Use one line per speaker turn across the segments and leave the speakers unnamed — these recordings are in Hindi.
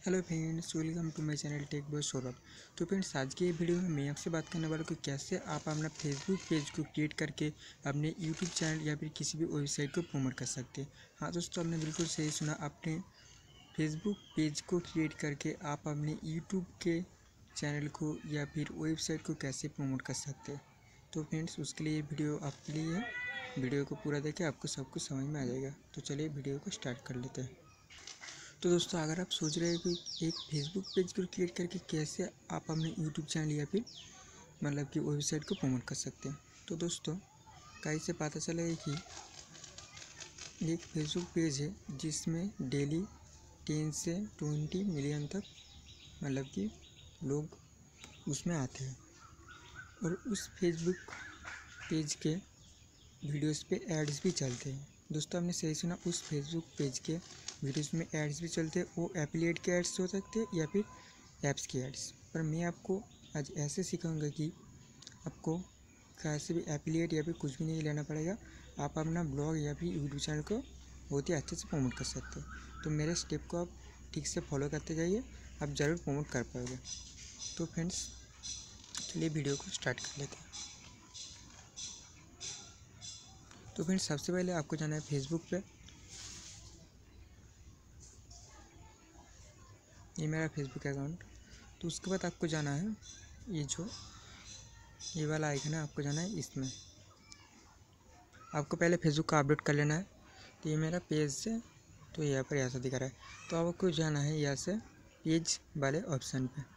Hello friends, welcome to my channel tech boy Saurabh. तो फ्रेंड्स, आज के वीडियो में मैं आपसे बात करने वाला हूँ कि कैसे आप अपना फेसबुक पेज को क्रिएट करके अपने यूट्यूब चैनल या फिर किसी भी वेबसाइट को प्रमोट कर सकते हैं। हाँ दोस्तों, आपने बिल्कुल सही सुना। अपने फेसबुक पेज को क्रिएट करके आप अपने यूट्यूब के चैनल को या फिर वेबसाइट को कैसे प्रमोट कर सकते हैं। तो फ्रेंड्स, उसके लिए ये वीडियो आपके लिए है। वीडियो को पूरा देखें, आपको सब कुछ समझ में आ जाएगा। तो चलिए वीडियो को स्टार्ट कर लेते हैं। तो दोस्तों, अगर आप सोच रहे हैं कि एक फेसबुक पेज को क्रिएट करके कैसे आप अपने यूट्यूब चैनल या फिर कि वेबसाइट को प्रमोट कर सकते हैं, तो दोस्तों कहीं से पता चला है कि एक फेसबुक पेज है जिसमें डेली 10 से 20 मिलियन तक कि लोग उसमें आते हैं। और उस फेसबुक पेज के वीडियोस पे एड्स भी चलते हैं। दोस्तों, आपने सही सुना, उस फेसबुक पेज के वीडियोस में एड्स भी चलते हैं। वो एफिलिएट के एड्स हो सकते हैं या फिर ऐप्स के एड्स। पर मैं आपको आज ऐसे सिखाऊंगा कि आपको कहाँ से भी एफिलिएट या फिर कुछ भी नहीं लेना पड़ेगा। आप अपना ब्लॉग या फिर यूट्यूब चैनल को बहुत ही अच्छे से प्रमोट कर सकते हैं। तो मेरे स्टेप को आप ठीक से फॉलो करते जाइए, आप ज़रूर प्रमोट कर पाओगे। तो फ्रेंड्स, चलिए वीडियो को स्टार्ट कर लेते हैं। तो फ्रेंड्स, सबसे पहले आपको जाना है फेसबुक पे। ये मेरा फेसबुक अकाउंट। तो उसके बाद आपको जाना है ये वाला आइकन है, आपको जाना है इसमें। आपको पहले फेसबुक का अपडेट कर लेना है। तो ये मेरा पेज से, तो यहाँ पर ऐसा दिखा रहा है। तो आपको जाना है यहाँ से पेज वाले ऑप्शन पे।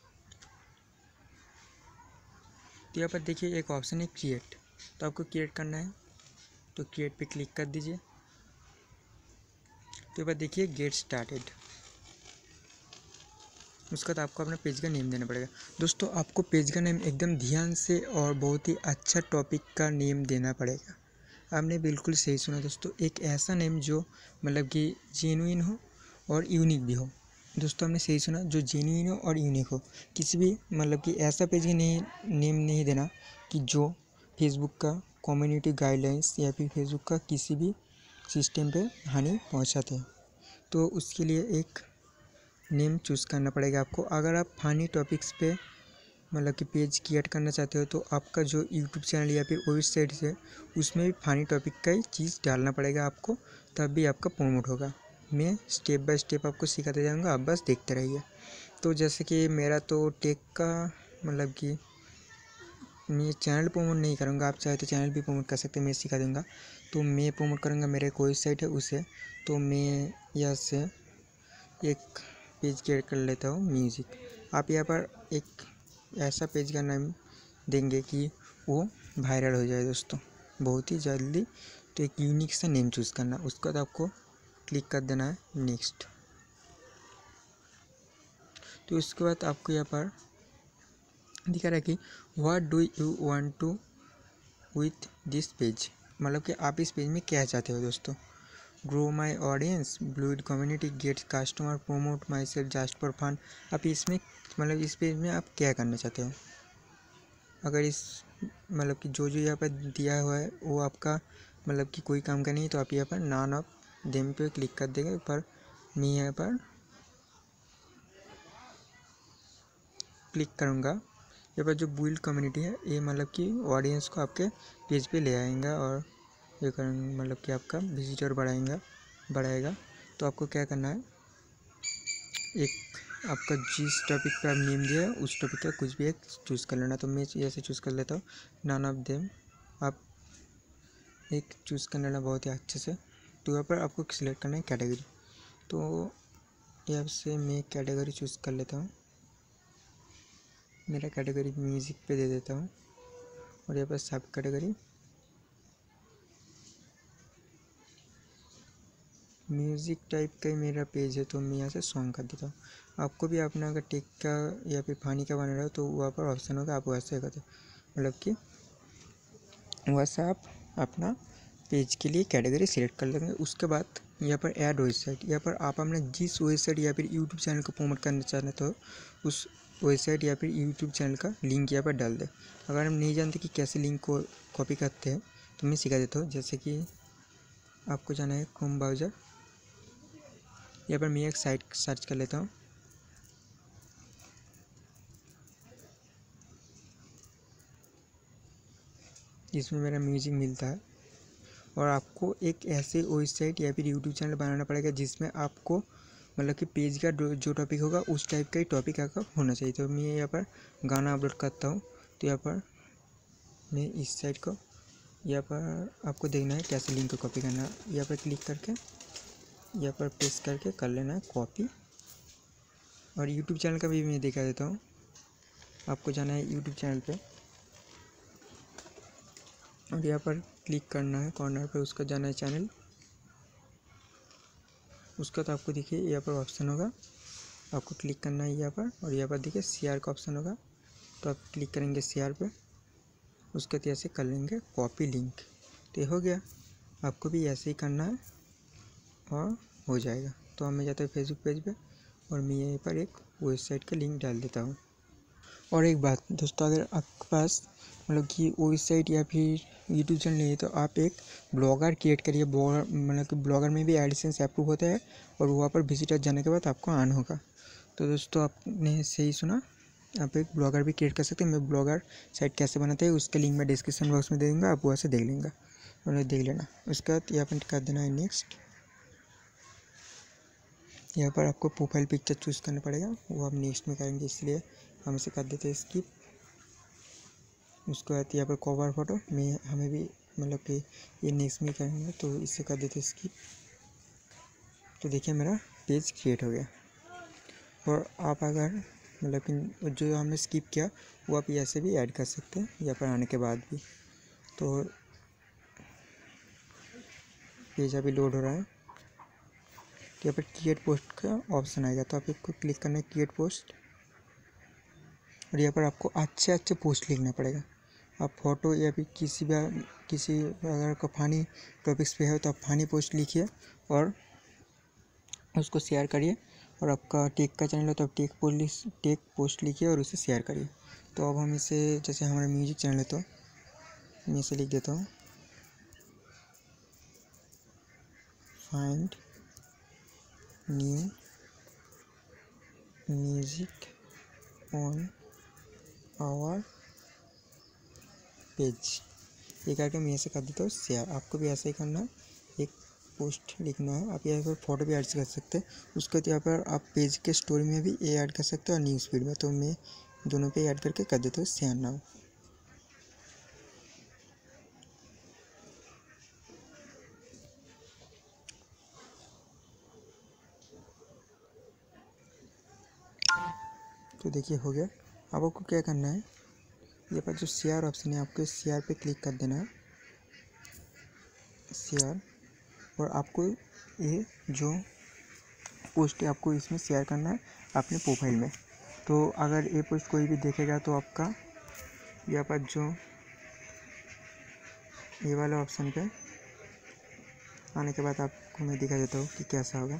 तो यहाँ पर देखिए एक ऑप्शन है क्रिएट। तो आपको क्रिएट करना है, तो क्रिएट पे क्लिक कर दीजिए। तो यहाँ पर देखिए गेट स्टार्टेड। उसके बाद आपको अपना पेज का नेम देना पड़ेगा। दोस्तों, आपको पेज का नेम एकदम ध्यान से और बहुत ही अच्छा टॉपिक का नेम देना पड़ेगा। आपने बिल्कुल सही सुना दोस्तों, एक ऐसा नेम जो कि जेन्युइन हो और यूनिक भी हो। दोस्तों, आपने सही सुना, जो जेन्युइन हो और यूनिक हो। किसी भी कि ऐसा पेज ही नहीं नेम नहीं देना कि जो फेसबुक का कम्युनिटी गाइडलाइंस या फिर फेसबुक का किसी भी सिस्टम पे हानि पहुंचाते हैं। तो उसके लिए एक नेम चूज़ करना पड़ेगा आपको। अगर आप फनी टॉपिक्स पे कि पेज क्रिएट करना चाहते हो, तो आपका जो यूट्यूब चैनल या फिर वेबसाइट है उसमें भी फनी टॉपिक का ही चीज़ डालना पड़ेगा आपको, तब भी आपका प्रमोट होगा। मैं स्टेप बाय स्टेप आपको सिखाते जाऊंगा, आप बस देखते रहिए। तो जैसे कि मेरा तो टेक का कि मैं चैनल प्रमोट नहीं करूँगा, आप चाहे तो चैनल भी प्रमोट कर सकते हैं, मैं सिखा दूँगा। तो मैं प्रमोट करूँगा मेरा एक वेबसाइट है उसे। तो मैं यहाँ से एक पेज क्रिएट कर लेता हूँ, म्यूज़िक। आप यहाँ पर एक ऐसा पेज का नाम देंगे कि वो वायरल हो जाए दोस्तों, बहुत ही जल्दी। तो एक यूनिक सा नेम चूज़ करना, उसके बाद आपको क्लिक कर देना है नेक्स्ट। तो उसके बाद आपको यहाँ पर दिखा रहा है कि what do you want to with this page, कि आप इस पेज में क्या चाहते हो दोस्तों। Grow my audience, build community, get customer, promote myself just for fun. आप इसमें इस पेज में आप क्या करना चाहते हो। अगर इस कि जो यहाँ पर दिया हुआ है वो आपका कि कोई काम का नहीं है, तो आप यहाँ पर नॉन ऑफ देम पे क्लिक कर देंगे। पर मैं यहाँ पर क्लिक करूँगा। यहाँ पर जो बिल्ड कम्युनिटी है ये कि ऑडियंस को आपके पेज पे ले आएगा और ये करेंगे कि आपका विजिटर बढ़ाएगा। तो आपको क्या करना है, एक आपका जिस टॉपिक पे आप नेम दिया है उस टॉपिक का कुछ भी एक चूज़ कर लेना। तो मैं ऐसे चूज़ कर लेता हूँ नॉन ऑफ देम। आप एक चूज़ कर लेना बहुत ही अच्छे से। तो यहाँ पर आपको सिलेक्ट करना है कैटेगरी। तो यहाँ से मैं कैटेगरी चूज़ कर लेता हूँ। मेरा कैटेगरी म्यूज़िक पे दे देता हूँ। और यहाँ पर सब कैटेगरी म्यूज़िक टाइप का ही मेरा पेज है, तो मैं यहाँ से सॉन्ग कर देता हूँ। आपको भी अपना अगर टेक का या फिर फानी का बना रहा हो तो वहाँ पर ऑप्शन होगा, आप वैसे करते कि वैसा आप अपना पेज के लिए कैटेगरी सिलेक्ट कर लेंगे। उसके बाद यहाँ पर ऐड वेबसाइट, यहाँ पर आप अपना जिस वेबसाइट या फिर यूट्यूब चैनल को प्रमोट करना चाहते हो उस वेबसाइट या फिर यूट्यूब चैनल का लिंक यहाँ पर डाल दें। अगर हम नहीं जानते कि कैसे लिंक को कॉपी करते हैं तो मैं सिखा देता हूँ। जैसे कि आपको जाना है क्रोम ब्राउज़र। यहाँ पर मैं एक साइट सर्च कर लेता हूँ, जिसमें मेरा म्यूज़िक मिलता है। और आपको एक ऐसे वेबसाइट या फिर यूट्यूब चैनल बनाना पड़ेगा जिसमें आपको मतलब कि पेज का जो टॉपिक होगा उस टाइप का ही टॉपिक आपका होना चाहिए। तो मैं यहाँ पर गाना अपलोड करता हूँ। तो यहाँ पर मैं इस साइड को यहाँ पर आपको देखना है कैसे लिंक को कॉपी करना है। यहाँ पर क्लिक करके यहाँ पर पेस्ट करके कर लेना है कॉपी। और यूट्यूब चैनल का भी मैं दिखा देता हूँ। आपको जाना है यूट्यूब चैनल पे और यहाँ पर क्लिक करना है कॉर्नर पे, उसका जाना है चैनल। उसका तो आपको देखिए यहाँ पर ऑप्शन होगा, आपको क्लिक करना है यहाँ पर। और यहाँ पर देखिए शेयर का ऑप्शन होगा, तो आप क्लिक करेंगे शेयर पे। उसके बाद ऐसे कर लेंगे कॉपी लिंक। तो ये हो गया। आपको भी ऐसे ही करना है और हो जाएगा। तो अब मैं जाता हूँ फेसबुक पेज पे और मैं यहीं पर एक वेबसाइट का लिंक डाल देता हूँ। और एक बात दोस्तों, अगर आपके पास मतलब कि वेबसाइट या फिर यूट्यूब चैनल नहीं है तो आप एक ब्लॉगर क्रिएट करिए। ब्लॉगर मतलब कि ब्लॉगर में भी एडसेंस अप्रूव होता है और वहाँ पर विजिटर जाने के बाद आपको ऑन होगा। तो दोस्तों आपने सही सुना, आप एक ब्लॉगर भी क्रिएट कर सकते हैं। मैं ब्लॉगर साइट कैसे बनाते हैं उसका लिंक मैं डिस्क्रिप्शन बॉक्स में दे दूँगा, आप वहाँ से देख लेंगे और देख लेना। उसके बाद यहाँ पर कर देना है नेक्स्ट। यहाँ पर आपको प्रोफाइल पिक्चर चूज़ करना पड़ेगा, वो आप नेक्स्ट में करेंगे, इसलिए हम इसे कर देते हैं स्किप। उसके बाद यहाँ पर कवर फोटो में हमें भी मतलब कि ये नेक्स्ट में करेंगे, तो इससे कर देते हैं स्किप। तो देखिए मेरा पेज क्रिएट हो गया। और आप अगर मतलब कि जो हमने स्किप किया वो आप ऐसे भी ऐड कर सकते हैं यहाँ पर आने के बाद भी। तो पेज अभी लोड हो रहा है। तो यहाँ पर क्रिएट पोस्ट का ऑप्शन आएगा, तो आप इसको क्लिक करना है क्रिएट पोस्ट। और यहाँ पर आपको अच्छे पोस्ट लिखना पड़ेगा। आप फोटो या फिर किसी अगर आपका फ़नी टॉपिक्स पे है तो आप फ़नी पोस्ट लिखिए और उसको शेयर करिए। और आपका टेक का चैनल है तो आप टेक पोस्ट लिखिए और उसे शेयर करिए। तो अब हम इसे, जैसे हमारा म्यूजिक चैनल है तो मैं इसे लिख देता हूँ find new music on our page. ये करके मैं ऐसे कर देता हूँ शेयर। आपको भी ऐसा ही करना है, एक पोस्ट लिखना है। आप यहाँ पर फोटो भी ऐड कर सकते हैं। उसके बाद यहाँ पर आप पेज के स्टोरी में भी ये ऐड कर सकते हो और न्यूज़ फीड में। तो मैं दोनों पे ऐड करके कर देता हूँ शेयर नाउ। तो देखिए हो गया। अब आपको क्या करना है, यहाँ पर जो शेयर ऑप्शन है आपको शेयर पे क्लिक कर देना है, शेयर। और आपको ये जो पोस्ट है आपको इसमें शेयर करना है अपने प्रोफाइल में। तो अगर ये पोस्ट कोई भी देखेगा तो आपका यहाँ पर जो ये वाला ऑप्शन पे आने के बाद आपको मैं दिखा देता हूँ कि कैसा होगा।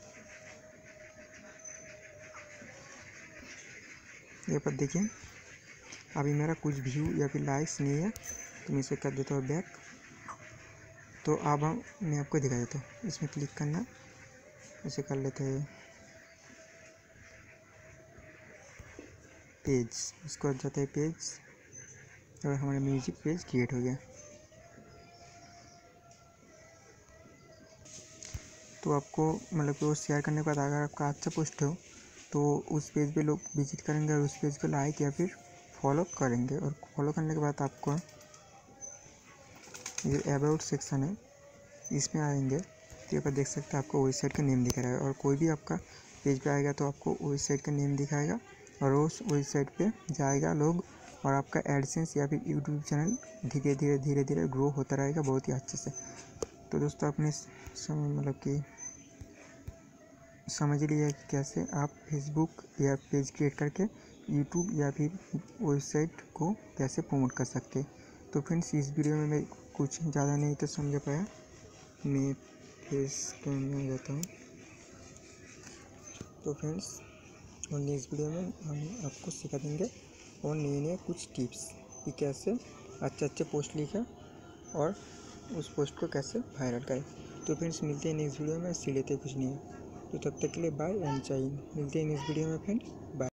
यहाँ पर देखिए अभी मेरा कुछ व्यू या फिर लाइक्स नहीं है, तो मैं इसे कर देता हूँ बैक। तो अब मैं आपको दिखा देता हूँ, इसमें क्लिक करना, इसे कर लेते हैं पेज। इसको जाता है पेज और हमारा म्यूजिक पेज क्रिएट हो गया। तो आपको मतलब कि वो शेयर करने के बाद अगर आपका अच्छा पोस्ट हो तो उस पेज पे लोग विजिट करेंगे और उस पेज को लाइक या फिर फॉलो करेंगे। और फॉलो करने के बाद आपको ये अबाउट सेक्शन है इसमें आएंगे, तो यहाँ पर देख सकते हैं आपको वेबसाइट का नेम दिखा रहा है। और कोई भी आपका पेज पे आएगा तो आपको वेबसाइट का नेम दिखाएगा और उस वेबसाइट पे जाएगा लोग और आपका एडसेंस या फिर यूट्यूब चैनल धीरे धीरे ग्रो होता रहेगा बहुत ही अच्छे से। तो दोस्तों आपने मतलब कि समझ लिया कि कैसे आप फेसबुक या पेज क्रिएट करके यूट्यूब या फिर वेबसाइट को कैसे प्रमोट कर सकते। तो फ्रेंड्स इस वीडियो में मैं कुछ ज़्यादा नहीं तो समझ पाया, मैं फेस कैम में जाता हूँ। तो फ्रेंड्स और नेक्स्ट वीडियो में हम आपको सिखा देंगे और नए कुछ टिप्स कि कैसे अच्छे पोस्ट लिखें और उस पोस्ट को कैसे वायरल करें। तो फ्रेंड्स मिलते हैं नेक्स्ट वीडियो में, सी लेते कुछ नहीं है। तो तब तक के लिए बाय एंड जय हिंद। मिलते हैं नेक्स्ट वीडियो में फ्रेंड्स, बाय।